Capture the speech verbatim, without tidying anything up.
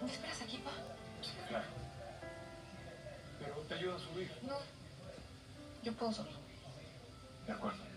¿Me esperas aquí, pa? Sí, claro. Pero te ayudo a subir. No. Yo puedo solo. De acuerdo.